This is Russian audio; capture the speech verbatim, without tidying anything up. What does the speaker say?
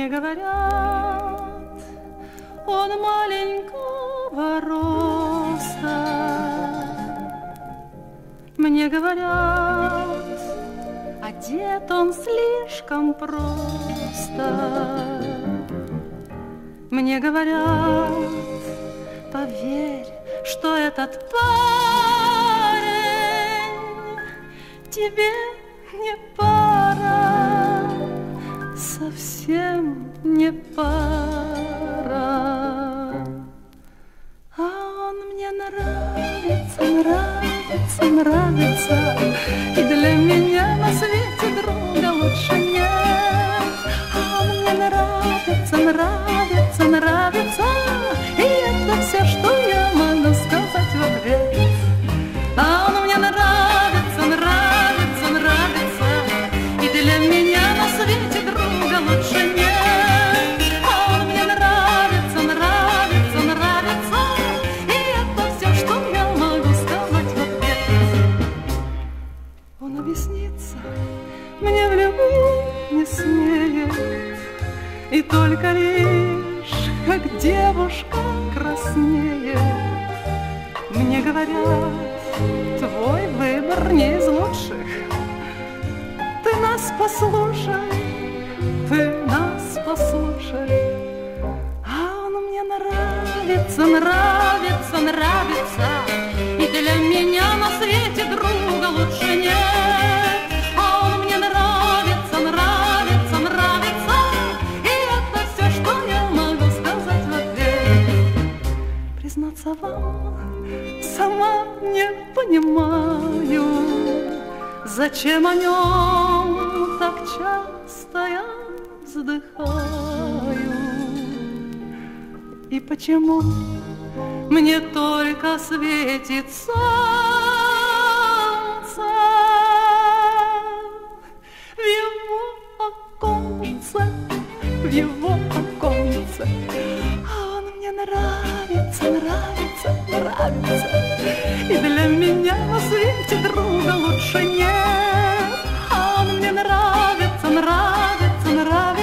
Мне говорят, он маленького роста. Мне говорят, одет он слишком просто. Мне говорят, поверь, что этот парень тебе не пара, совсем не пара. А он мне нравится, нравится, нравится, и для меня на свете друга лучше нет. А он мне нравится, нравится, нравится, и это все, что я могу сказать в ответ. А он мне нравится, нравится, нравится, и для меня на свете друга лучше нет. А он мне нравится, нравится, нравится, и это все, что я могу сказать в ответ. Он объяснится мне в любви не смеет, и только лишь, как девушка краснеет. Мне говорят, твой выбор не из лучших. Ты нас послушай, ты нас послушай. А он мне нравится, нравится, нравится, и для меня на свете друга лучше нет. А он мне нравится, нравится, нравится, и это все, что я могу сказать в ответ. Признаться вам, сама не понимаю, зачем о нем так часто я вздыхаю, и почему мне только светит солнце в его оконце, в его оконце. А он мне нравится, нравится, нравится, и для меня на свете друга лучше нет. А он мне нравится, нравится, нравится,